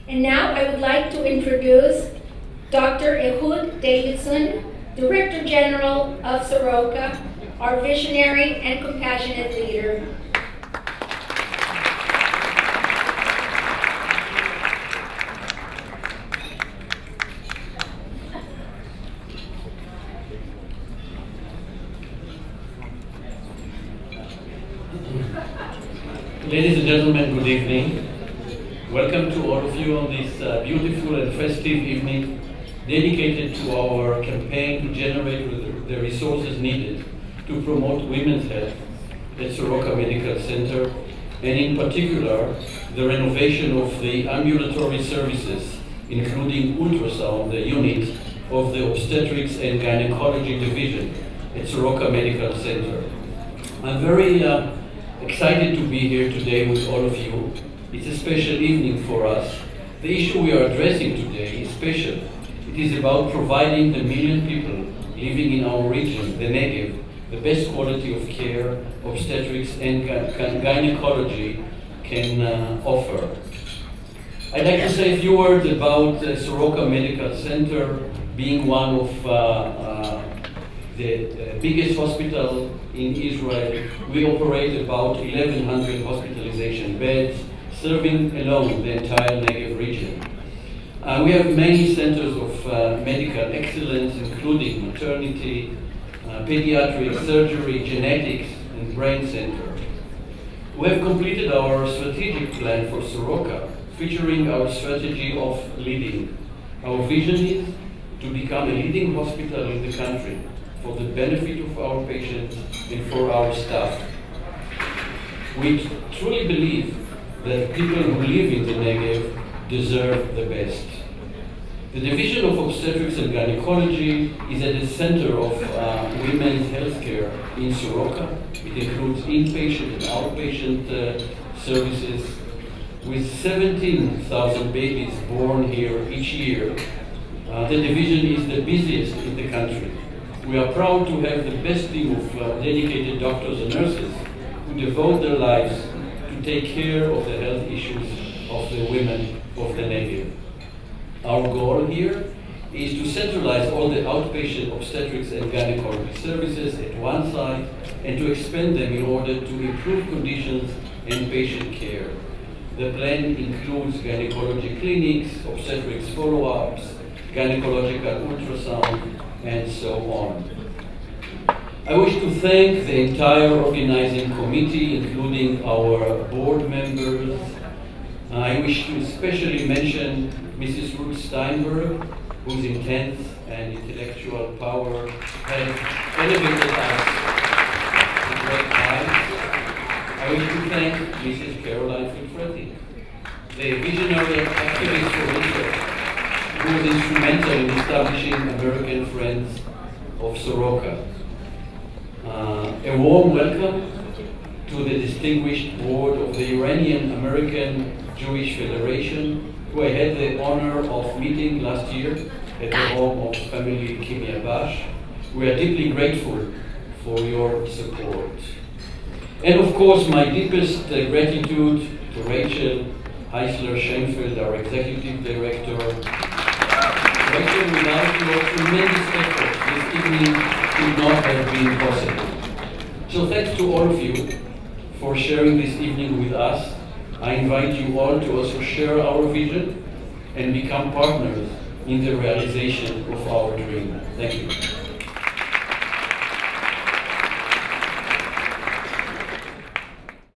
And now I would like to introduce Dr. Ehud Davidson, Director General of Soroka, our visionary and compassionate leader. Ladies and gentlemen, good evening. Welcome to all of you on this beautiful and festive evening dedicated to our campaign to generate the resources needed to promote women's health at Soroka Medical Center, and in particular, the renovation of the ambulatory services, including ultrasound unit of the obstetrics and gynecology division at Soroka Medical Center. I'm very excited to be here today with all of you. It's a special evening for us. The issue we are addressing today is special. It is about providing the million people living in our region, the Negev, the best quality of care obstetrics and gynecology can offer. I'd like to say a few words about Soroka Medical Center being one of the biggest hospital in Israel. We operate about 1,100 hospitalization beds, serving alone the entire Negev region. We have many centers of medical excellence, including maternity, pediatric surgery, genetics, and brain center. We have completed our strategic plan for Soroka, featuring our strategy of leading. Our vision is to become a leading hospital in the country, for the benefit of our patients and for our staff. We truly believe that people who live in the Negev deserve the best. The Division of Obstetrics and Gynecology is at the center of women's healthcare in Soroka. It includes inpatient and outpatient services. With 17,000 babies born here each year, the division is the busiest in the country. We are proud to have the best team of dedicated doctors and nurses who devote their lives to take care of the health issues of the women of the Negev. Our goal here is to centralize all the outpatient obstetrics and gynecology services at one site and to expand them in order to improve conditions and patient care. The plan includes gynecology clinics, obstetrics follow-ups, gynecological ultrasound, and so on. I wish to thank the entire organizing committee, including our board members. I wish to especially mention Mrs. Ruth Steinberg, whose intense and intellectual power has elevated us to great heights. I wish to thank Mrs. Caroline Filfretti, the visionary activist for research, who was instrumental in establishing American Friends of Soroka. A warm welcome to the distinguished board of the Iranian American Jewish Federation, who I had the honor of meeting last year at the home of family Kimi Abash. We are deeply grateful for your support. And of course, my deepest gratitude to Rachel Heisler-Schenfeld, our executive director. Rachel, without your tremendous effort, this evening could not have been possible. So thanks to all of you for sharing this evening with us. I invite you all to also share our vision and become partners in the realization of our dream. Thank you.